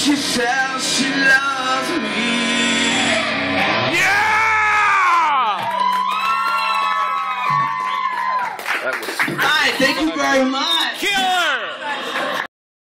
she says she loves me. That was All right, thank you very much. Kill!